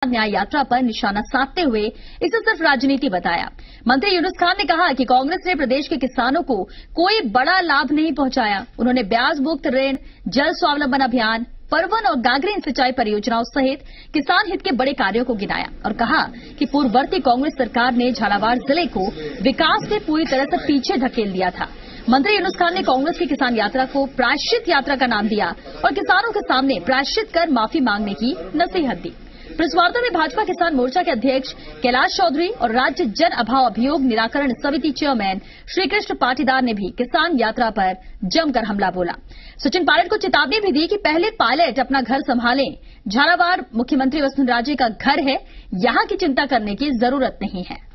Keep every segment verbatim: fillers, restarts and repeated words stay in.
न्याय यात्रा पर निशाना साधते हुए इसे सिर्फ राजनीति बताया। मंत्री यूनुस खान ने कहा कि कांग्रेस ने प्रदेश के किसानों को कोई बड़ा लाभ नहीं पहुंचाया। उन्होंने ब्याज मुक्त ऋण, जल स्वावलंबन अभियान, परवन और गागरीन सिंचाई परियोजनाओं सहित किसान हित के बड़े कार्यों को गिनाया और कहा कि पूर्ववर्ती कांग्रेस सरकार ने झालावाड़ जिले को विकास से पूरी तरह से पीछे धकेल दिया था। मंत्री यूनुस खान ने कांग्रेस की किसान यात्रा को प्रायश्चित यात्रा का नाम दिया और किसानों के सामने प्रायश्चित कर माफी मांगने की नसीहत दी। प्रेस वार्ता में भाजपा किसान मोर्चा के अध्यक्ष कैलाश चौधरी और राज्य जन अभाव अभियोग निराकरण समिति चेयरमैन श्रीकृष्ण पाटीदार ने भी किसान यात्रा पर जमकर हमला बोला। सचिन पायलट को चेतावनी भी दी कि पहले पायलट अपना घर संभालें। झालावाड़ मुख्यमंत्री वसुंधरा का घर है, यहां की चिंता करने की जरूरत नहीं है।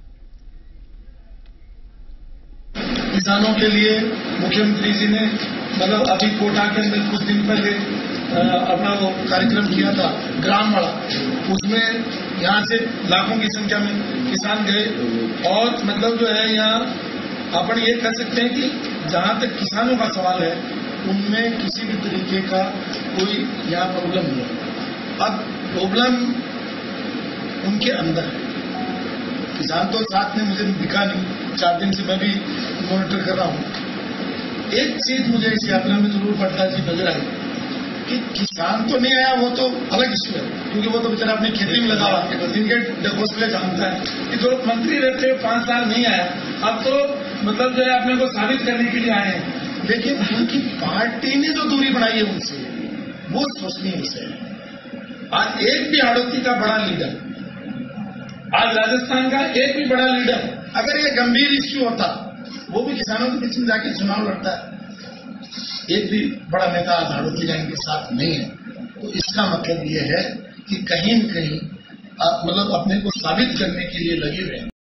किसानों के लिए मुख्यमंत्री जी ने मतलब अभी कोटा के अंदर कुछ दिन पहले अपना वो कार्यक्रम किया था ग्राम वाला, उसमें यहाँ से लाखों की संख्या में किसान गए और मतलब जो है यहाँ अपन ये कह सकते हैं कि जहाँ तक किसानों का सवाल है उनमें किसी भी तरीके का कोई यहाँ प्रॉब्लम नहीं है। अब प्रॉब्लम उनके अंदर है। किसान तो साथ में मुझे दिखा नहीं, चार दिन से मैं भी मॉनिटर कर रहा हूँ। एक चीज मुझे इस यात्रा में जरूर पड़ता जी नजर आई कि किसान तो नहीं आया, वो तो अलग इश्यू है क्योंकि वो तो बेचारा अपनी खेती में लगा हुआ है, जिनके हौसले जानता है कि जो मंत्री रहते हुए पांच साल नहीं आया, अब तो मतलब जो है अपने को साबित करने के लिए आए हैं। लेकिन उनकी पार्टी ने जो दूरी बनाई है उनसे, वो सोचनीय विषय है। आज एक भी आड़ोती का बड़ा लीडर, आज राजस्थान का एक भी बड़ा लीडर अगर ये गंभीर इश्यू होता, वो भी किसानों के बीच में जाके चुनाव लड़ता है, एक भी बड़ा नेता आज आड़ोती लाइन के साथ नहीं है, तो इसका मतलब ये है कि कहीं न कहीं मतलब अपने को साबित करने के लिए लगे हुए हैं।